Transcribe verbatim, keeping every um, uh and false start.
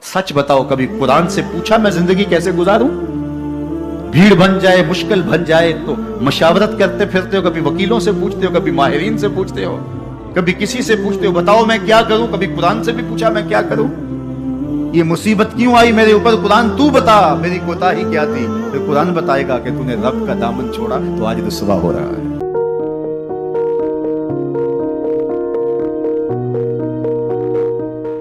सच बताओ, कभी कुरान से पूछा मैं जिंदगी कैसे गुजारूं? भीड़ बन जाए, मुश्किल बन जाए तो मशावरत करते फिरते हो, कभी वकीलों से पूछते हो, कभी माहिरीन से पूछते हो, कभी किसी से पूछते हो बताओ मैं क्या करूं? कभी कुरान से भी पूछा मैं क्या करूं? ये मुसीबत क्यों आई मेरे ऊपर? कुरान तू बता, मेरी कोताही क्या थी? फिर कुरान बताएगा कि तूने रब का दामन छोड़ा तो आज रुसवा हो रहा है।